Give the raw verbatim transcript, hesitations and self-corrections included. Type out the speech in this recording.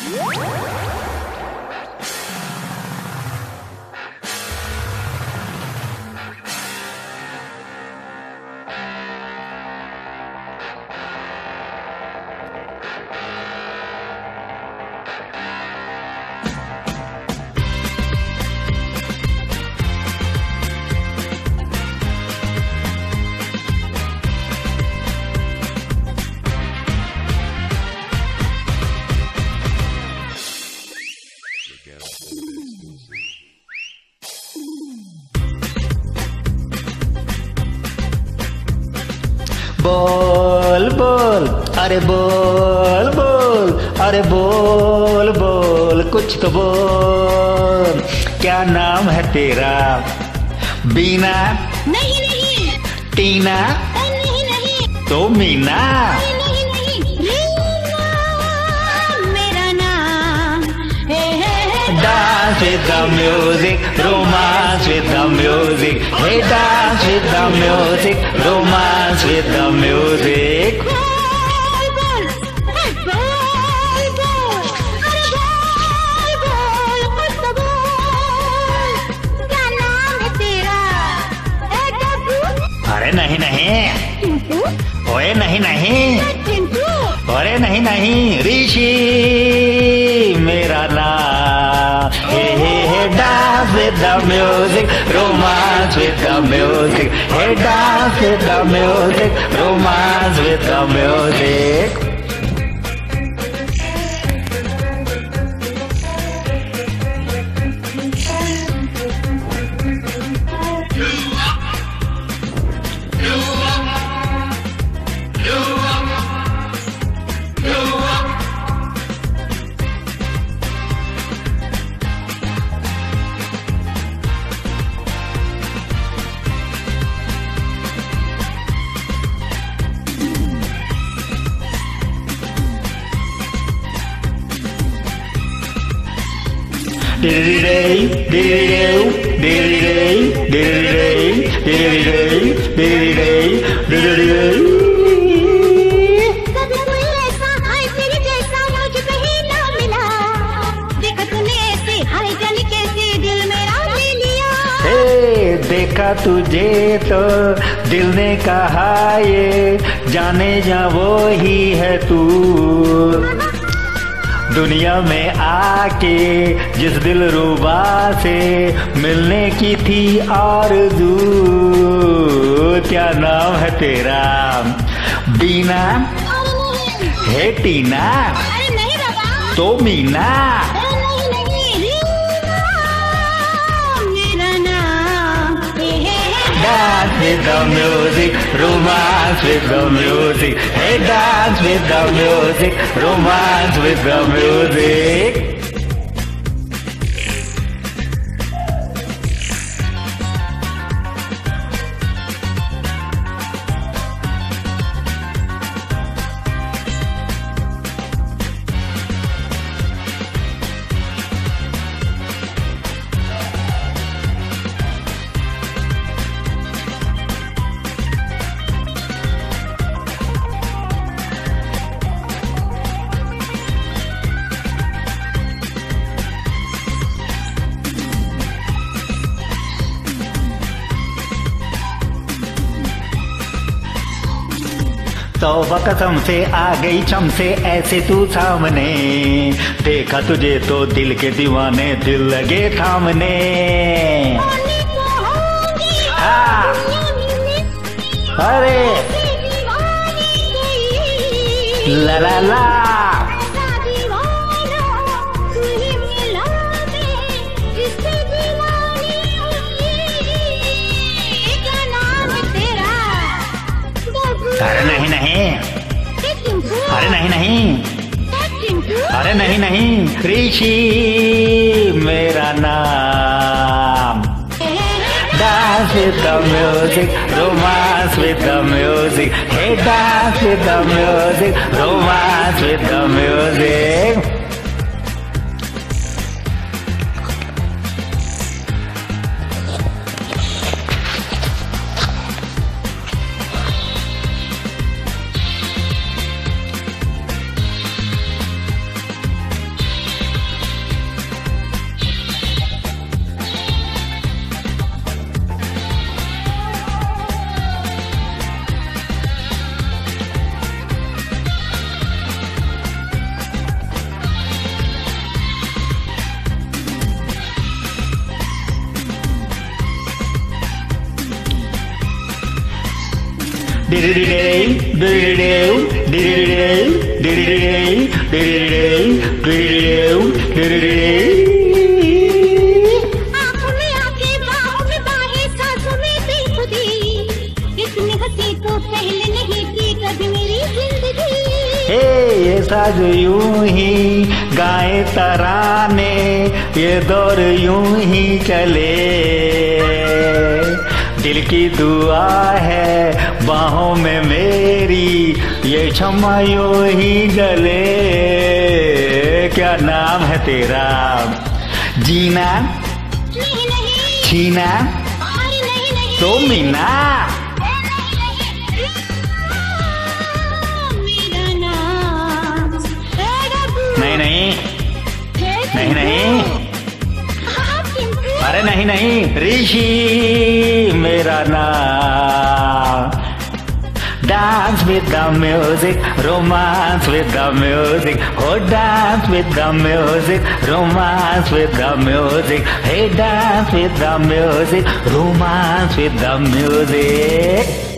बोल बोल अरे बोल बोल अरे बोल बोल कुछ तो बोल। क्या नाम है तेरा? बीना? नहीं नहीं। टीना? नहीं नहीं। तो मीना? नहीं नहीं। रीना मेरा नाम। हे हे हे। Dance with the music, romance with the music. Hey, dance with the music, romance with the music. बोल बोल बोल बोल अरे बोल बोल कुछ तो बोल। क्या नाम है तेरा? ए डब्बू? अरे नहीं नहीं, चिंटू? ओए नहीं नहीं, चिंटू? अरे नहीं नहीं, ऋषि मेरा नाम। हे हे हे, dance with the music, romance with the music. Hey, dance with the music, romance with the music. देखा तुझे तो दिल ने कहा ये जाने जा वो ही है तू। दुनिया में आके जिस दिल रुबा से मिलने की थी आरज़ू। क्या नाम है तेरा? बीना? है टीना? अरे नहीं बाबा। तो मीना? नहीं नहीं, रीना मेरा नाम। हे हे हे। Dance with the music, romance with the music. Hey, dance with the music, romance with the music. तौबा कसम से आ गई छम से ऐसे तू सामने। देखा तुझे तो दिल के दीवाने दिल लगे थामने। हाँ। अरे ला ला ला। अरे नहीं नहीं, अरे नहीं नहीं, अरे नहीं नहीं, ऋषि मेरा नाम। Dance with the music, romance with the music. Hey, dance with the music, romance with the music. आँखों में आँखें, बाहों में बाहें, सांसों में बेखुदी, इतनी हंसी तो पहले नहीं थी कभी मेरी जिंदगी। हे ये साज यूं ही गाए तराने, ये दौर यूं ही चले, दिल की दुआ है बाहों में मेरी, ये क्षमा यूं ही जले। क्या नाम है तेरा? जीना, नहीं नहीं, छीना, अरे नहीं नहीं, तो मीना। मेरा नाम है डब्बू। नहीं नहीं है नहीं नहीं, हाँ, टिंकू। अरे नहीं नहीं, ऋषि मेरा नाम। Dance with the music, romance with the music. Oh, dance with the music, romance with the music. Hey, dance with the music, romance with the music.